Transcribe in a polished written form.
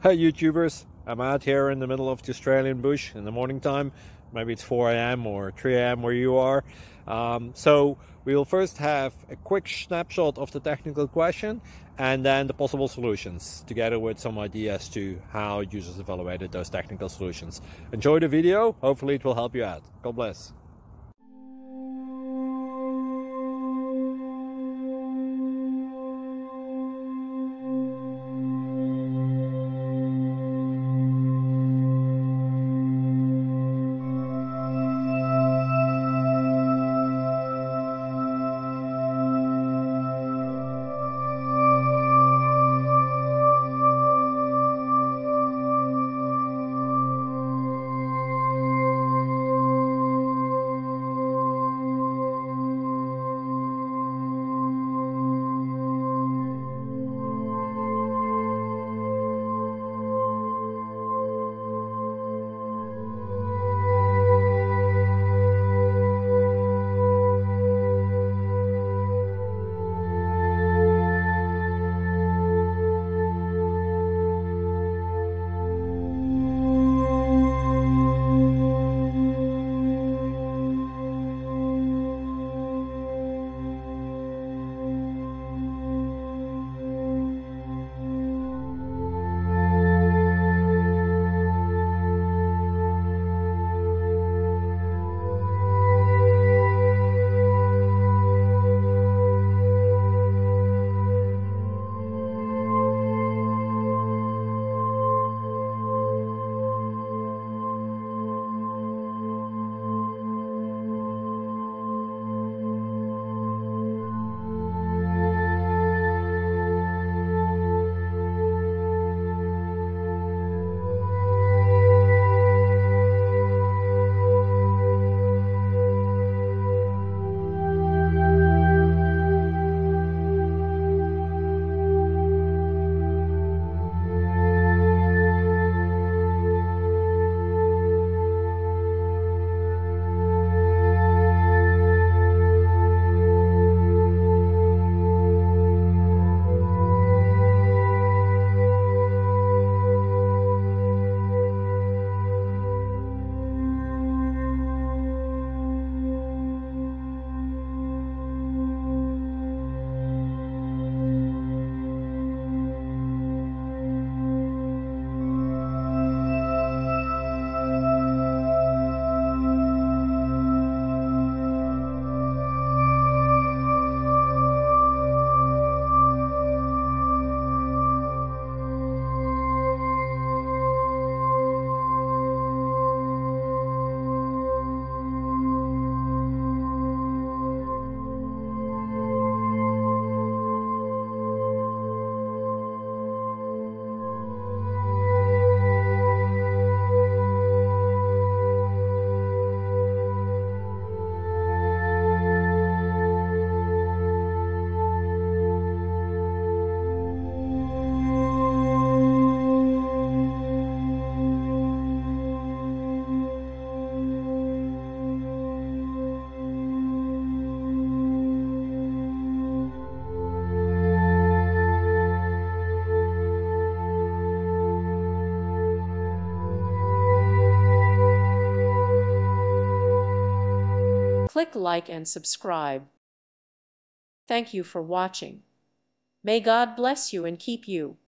Hi YouTubers, I'm out here in the middle of the Australian bush in the morning time. Maybe it's 4 a.m. or 3 a.m. where you are. So we'll first have a quick snapshot of the technical question and then the possible solutions, together with some ideas to how users evaluated those technical solutions. Enjoy the video, hopefully it will help you out. God bless. Click like and subscribe. Thank you for watching. May God bless you and keep you.